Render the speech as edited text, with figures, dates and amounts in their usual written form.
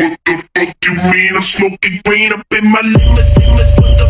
What the fuck you mean? I'm smoking green up in my limousine.